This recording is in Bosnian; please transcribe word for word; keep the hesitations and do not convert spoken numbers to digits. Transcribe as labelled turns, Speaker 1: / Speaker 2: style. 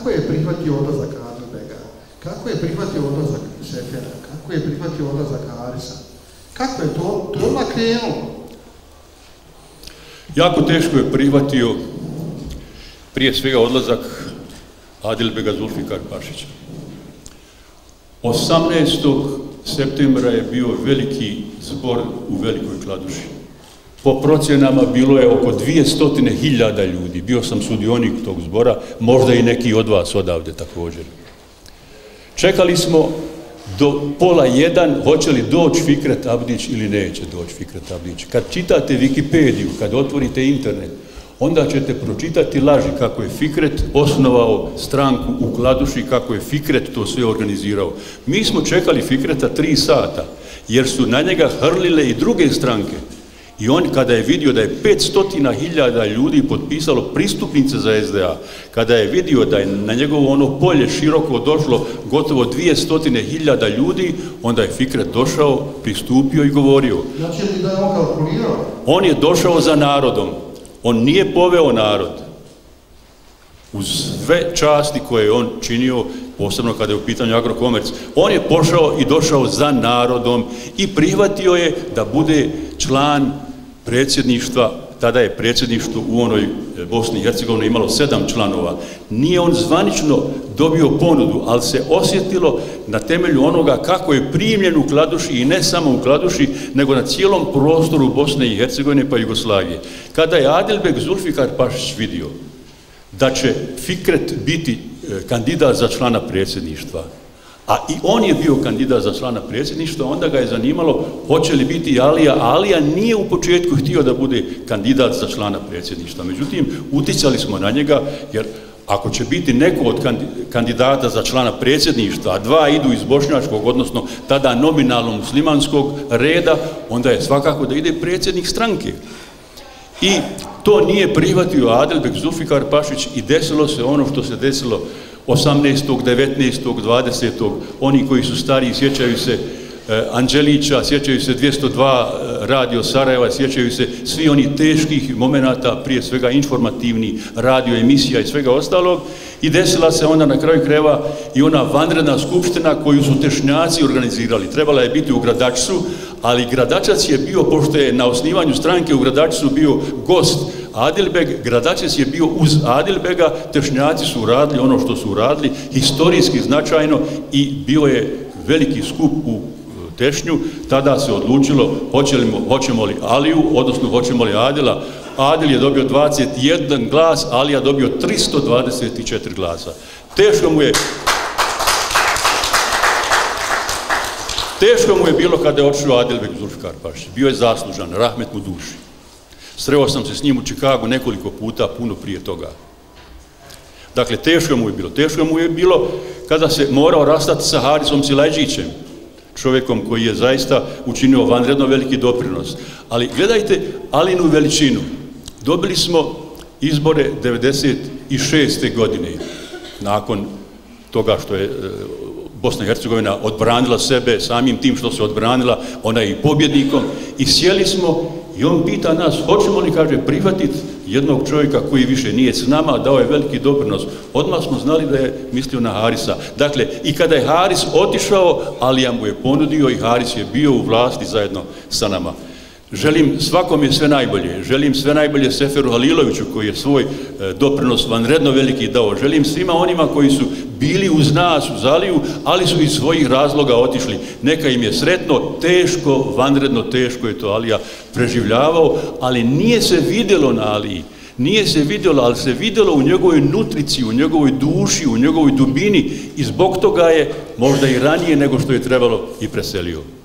Speaker 1: kako je prihvatio odlazak Adilbega, kako je prihvatio odlazak Šefera, kako je prihvatio odlazak Harisa, kako je to, to odmah krenulo?
Speaker 2: Jako teško je prihvatio prije svega odlazak Adilbega Zulfikar Pašića. osamnaestog septembra je bio veliki zbor u Velikoj Kladuši. Po procjenama bilo je oko dvjesto hiljada ljudi. Bio sam sudionik tog zbora, možda i neki od vas odavde također. Čekali smo do pola jedan, hoće li doći Fikret Abdić ili neće doći Fikret Abdić. Kad čitate Wikipediju, kad otvorite internet, onda ćete pročitati laži kako je Fikret osnovao stranku u Kladuši, kako je Fikret to sve organizirao. Mi smo čekali Fikreta tri sata, jer su na njega hrlile i druge stranke. I on, kada je vidio da je petsto hiljada ljudi potpisalo pristupnice za S D A, kada je vidio da je na njegovo ono polje široko došlo gotovo dvjesto hiljada ljudi, onda je Fikret došao, pristupio i govorio.
Speaker 1: Znači li da je on kalkulirao?
Speaker 2: On je došao za narodom. On nije poveo narod. Uz sve časti koje je on činio, posebno kada je u pitanju Agrokomerc, on je pošao i došao za narodom i prihvatio je da bude član predsjedništva. Tada je predsjedništvo u onoj Bosni i Hercegovini imalo sedam članova. Nije on zvanično dobio ponudu, ali se osjetilo na temelju onoga kako je primljen u Kladuši, i ne samo u Kladuši, nego na cijelom prostoru Bosne i Hercegovine pa Jugoslavije. Kada je Adilbeg Zulfikar Pašić vidio da će Fikret biti kandidat za člana predsjedništva, a i on je bio kandidat za člana predsjedništva, onda ga je zanimalo hoće li biti Alija. Alija nije u početku htio da bude kandidat za člana predsjedništva. Međutim, uticali smo na njega, jer ako će biti neko od kandidata za člana predsjedništva, a dva idu iz bošnjačkog, odnosno tada nominalno muslimanskog reda, onda je svakako da ide predsjednik stranke. I to nije prihvatio Adilbeg Zulfikar Pašić i desilo se ono što se desilo osamnaestog, devetnaestog, dvadesetog Oni koji su stariji sjećaju se Anđelića, sjećaju se dvjesto dva Radio Sarajeva, sjećaju se svi oni teških momenata, prije svega informativni radio emisija i svega ostalog, i desila se onda na kraju krajeva i ona vanredna skupština koju su Tešnjaci organizirali. Trebala je biti u Gradačcu, ali Gradačac je bio, pošto je na osnivanju stranke u Gradačcu bio gost Adilbeg, Gradačac je bio uz Adilbega, Tešnjaci su uradili ono što su uradili, historijski značajno, i bio je veliki skup u Tešnju. Tada se odlučilo hoćemo, hoćemo li Aliju, odnosno hoćemo li Adila. Adil je dobio dvadeset jedan glas, Alija dobio tristo dvadeset četiri glasa. Teško mu je teško mu je bilo kada je otišao Adilbeg Zulfikar Pašić. Bio je zaslužan, rahmet mu duši. Sreo sam se s njim u Čikagu nekoliko puta, puno prije toga. Dakle, teško mu je bilo. Teško mu je bilo kada se morao rastati sa Harisom Silajdžićem, čovjekom koji je zaista učinio vanredno veliki doprinos. Ali gledajte Alinu veličinu. Dobili smo izbore devedeset šeste godine, nakon toga što je Bosna i Hercegovina odbranila sebe, samim tim što se odbranila, ona je i pobjednikom, i sjeli smo i on pita nas hoćemo li, kaže, prihvatiti jednog čovjeka koji više nije s nama, dao je veliki doprinos. Odmah smo znali da je mislio na Harisa. Dakle, i kada je Haris otišao, Alija mu je ponudio i Haris je bio u vlasti zajedno sa nama. Želim svakome sve najbolje. Želim sve najbolje Seferu Haliloviću koji je svoj doprinos vanredno veliki dao. Želim svima onima koji su bili uz nas u Aliju, ali su iz svojih razloga otišli. Neka im je sretno, teško, vanredno teško je to Alija preživljavao, ali nije se vidjelo na Aliji. Nije se vidjelo, ali se vidjelo u njegovoj nutrici, u njegovoj duši, u njegovoj dubini, i zbog toga je možda i ranije nego što je trebalo i preselio.